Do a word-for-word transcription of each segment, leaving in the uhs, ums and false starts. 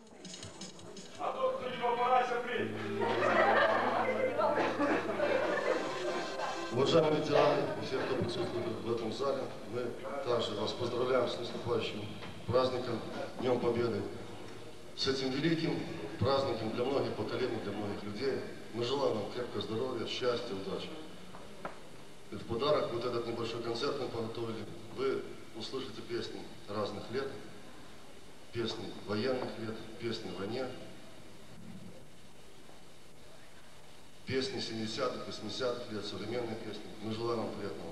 А то кто не попарайся при. Уважаемые ветераны и все, кто присутствует в этом зале, мы также вас поздравляем с наступающим праздником, Днем Победы. С этим великим праздником для многих поколений, для многих людей. Мы желаем вам крепкого здоровья, счастья, удачи. И в подарок вот этот небольшой концерт мы подготовили. Вы услышите песни разных лет, песни военных лет, песни в войне, песни семидесятых, восьмидесятых лет, современные песни. Мы желаем вам приятного.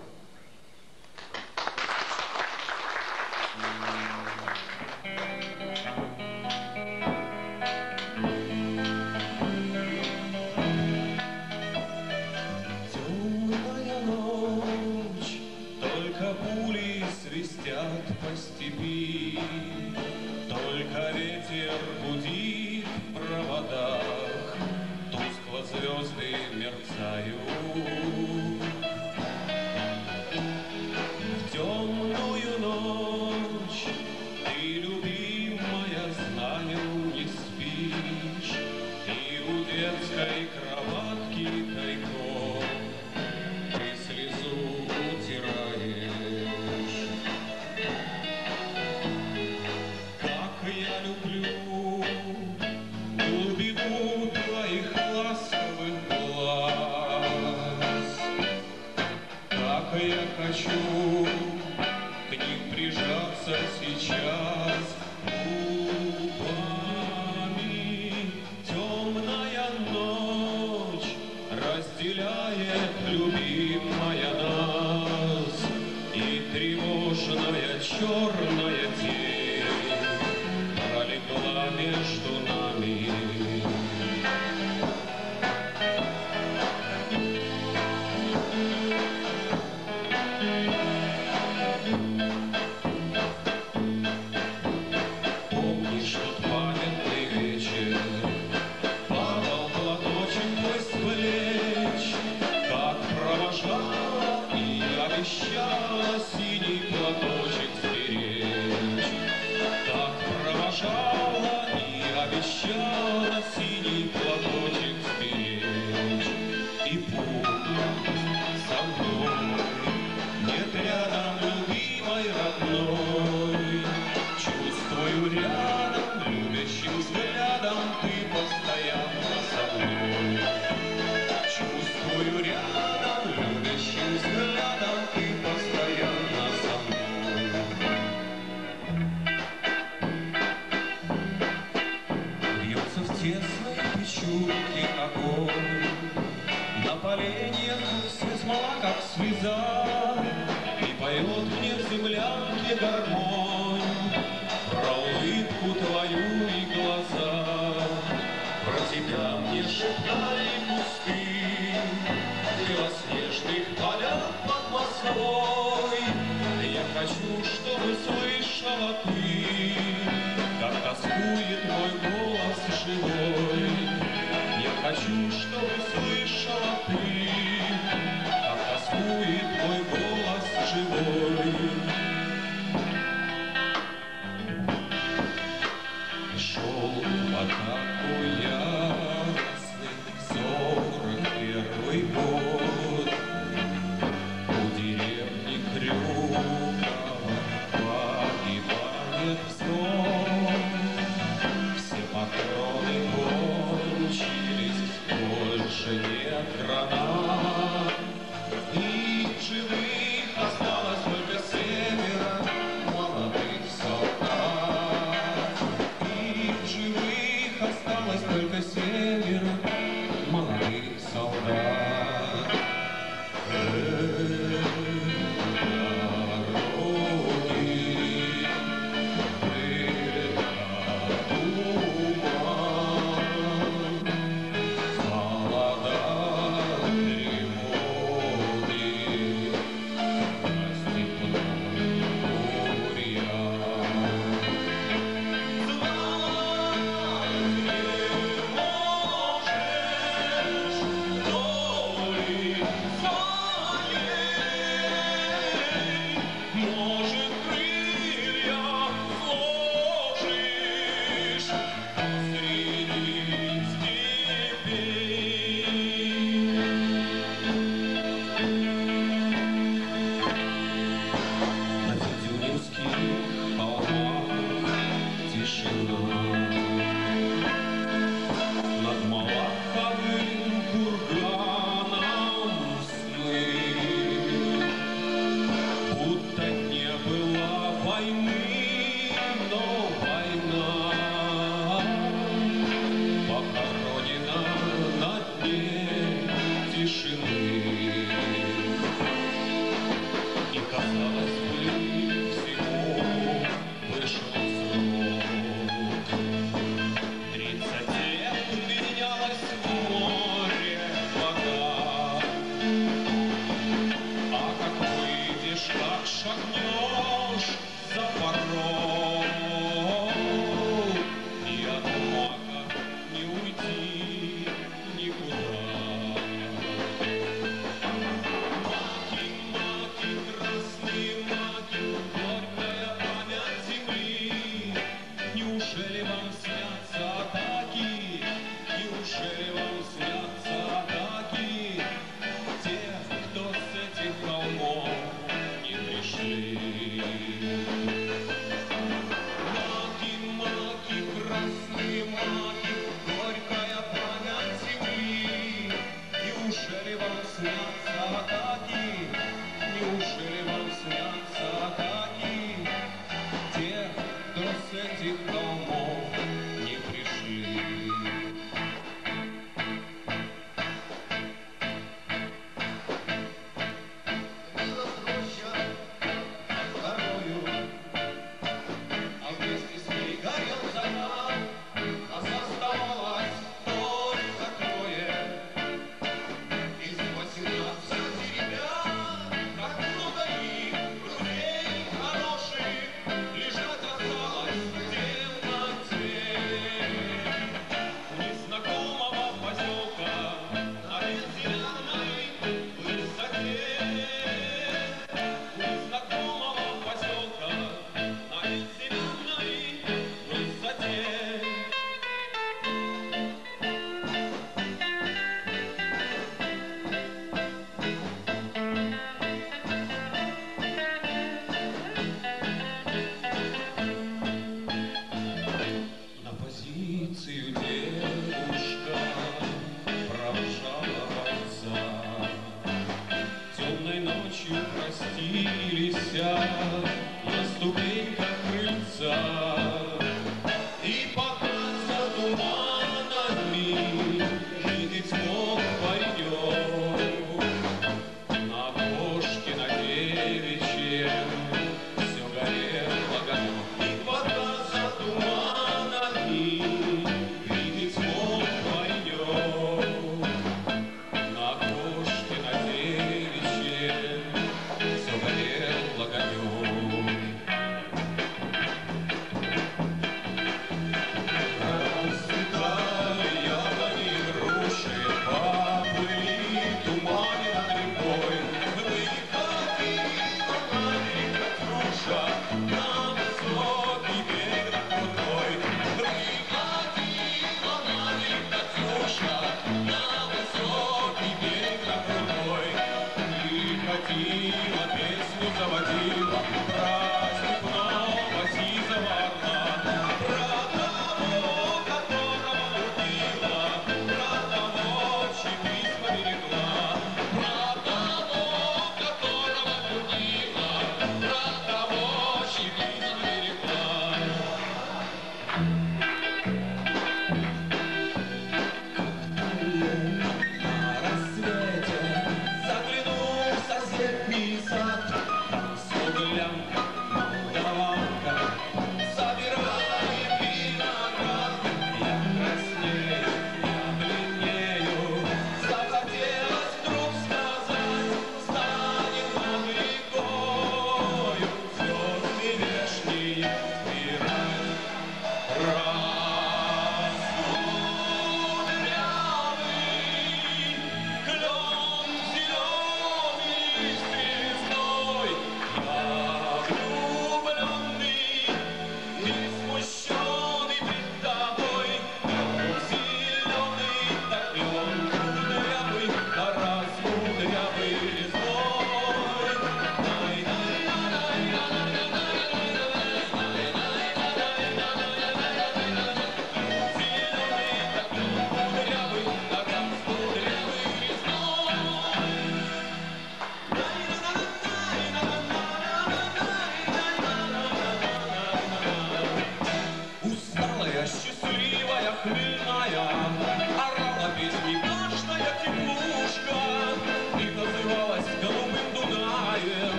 Темная ночь, только пули свистят по степи, только ветер гудит в проводах, тускло звезды мерцают. В темную ночь ты, любимая, знаю, не спишь, и у детской кроватки тайком ты слезу утираешь. Как я люблю глубину твоих ласковых глаз, как я хочу к ним прижаться сейчас губами. Темная ночь разделяет, любимая, нас, и тревожная черная тень пролегла между нами. Помнишь тот памятный вечер, падал платочек твой с плеч, как провожала и обещала синий платочек сберечь. Так провожала и обещала синий платочек сберечь. И пусть со мной нет рядом любимой родной, чувствую рядом, любящим взглядом ты постоянно со мной. Чувствую рядом, любящим взглядом ты постоянно со мной. Бьется в тесной печурке огонь, на поленьях все смола, как слеза, и поет мне в землянке гармонь про улыбку твою и глаза. Про тебя мне шептали кусты белоснежных полях под Москвой. Я хочу, чтобы слышала ты, как тоскует мой голос живой. Я хочу, чтобы слышала ты, как тоскует мой голос живой. Шел в атаку ясный сорок первый год, у деревни Крюкова погибает взвод. Все патроны кончились, больше нет гранат, и в живых осталось только семеро молодых солдат. И в живых осталось только семеро молодых солдат. Эх, дороги были как туман, холода тревоги на степной бурьян. Знать не можешь, но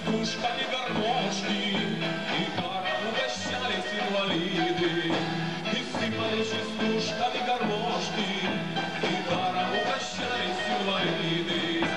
частушками гармошки, и даром угощались инвалиды. И сыпали частушками гармошки, и даром угощались инвалиды.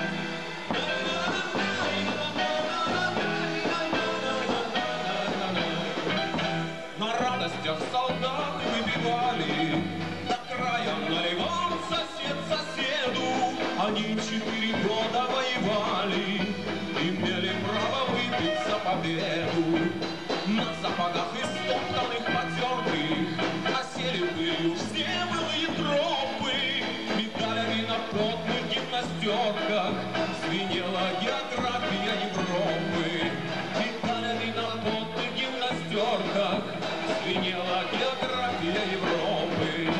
На радостях солдаты выпивали, до края наливал сосед соседу. Они четыре года воевали, имели право выпить за победу. На сапогах истоптанных, потертых, осели пылью все былые тропы. Медалями на потных гимнастерках звенела география Европы. Медалями на потных гимнастерках звенела география Европы.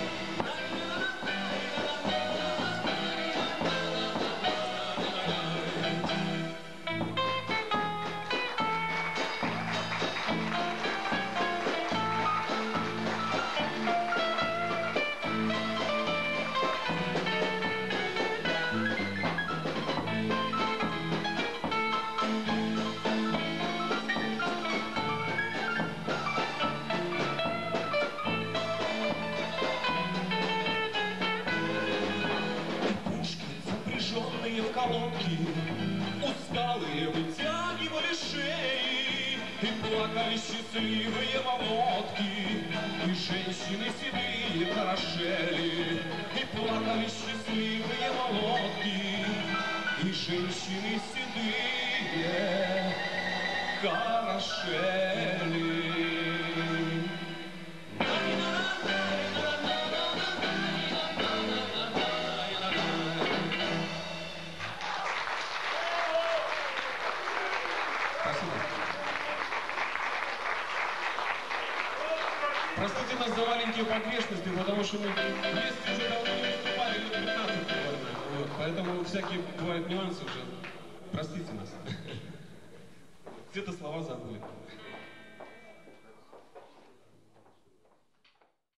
В колонки усталые вытягивали шеи, и плакали счастливые молодки, и женщины седые хорошели. И плакали счастливые молодки, и женщины седые хорошели. Простите нас за маленькие погрешности, потому что мы вместе уже давно не выступали, лет пятнадцать, наверное. Вот. Поэтому всякие бывают нюансы уже. Простите нас. Где-то слова забыли.